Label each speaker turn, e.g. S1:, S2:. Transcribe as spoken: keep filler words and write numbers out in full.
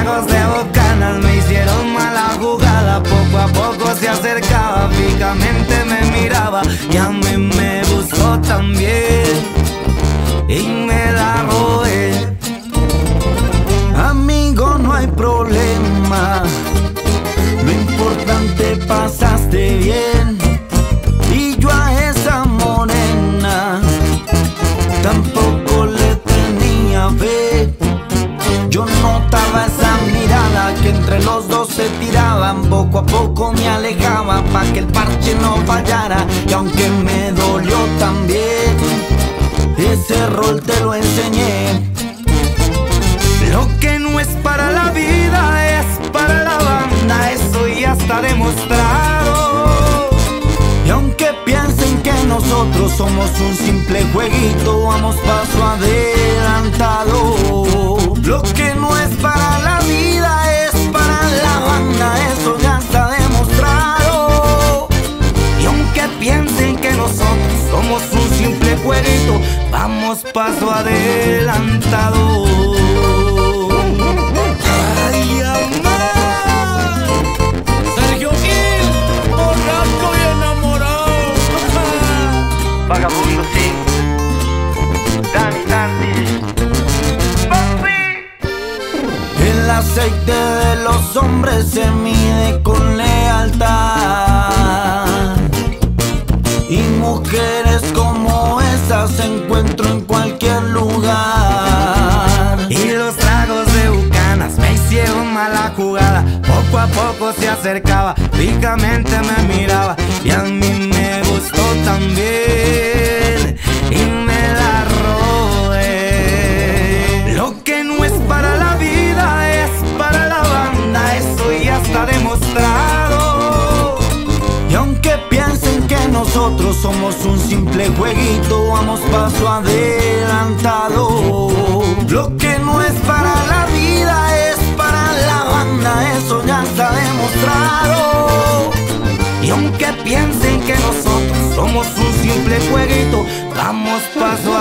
S1: tragos de Bucanas me hicieron mala jugada. Poco a poco se acercaba, fijamente me miraba y a mí me gustó también y me la robé. Amigo, no hay problema, lo importante pasaste bien. Y yo a esa morena tampoco le tenía fe. Yo notaba esa mirada que entre los dos se tiraban. Poco a poco me alejaba pa' que el parche no fallara. Y aunque me dolió también, ese rol te lo enseñé. Lo que no es para la vida es para la banda, eso ya está demostrado. Y aunque piensen que nosotros somos un simple jueguito, vamos paso adelantado. Lo que no es para la vida es para la banda, eso ya está demostrado. Y aunque piensen que nosotros somos un simple jueguito, vamos paso adelantado. Ay, amor. Sergio Gil, borracho y enamorado. Vagabundo, sí. Dani, Dani. Papi. El aceite de los hombres se mide con lealtad, y mujeres como esas encuentro en cualquier lugar. Y los tragos de Bucanas me hicieron mala jugada. Poco a poco se acercaba, fijamente me miraba y a mí me gustó también y me la robé. Lo que no es para la vida es para la banda, eso ya está demostrado. Y aunque piensen que nosotros somos un simple jueguito, vamos paso adelantado. Lo que no es para la vida es para la banda, eso ya está demostrado. Y aunque piensen que nosotros somos un simple jueguito, vamos paso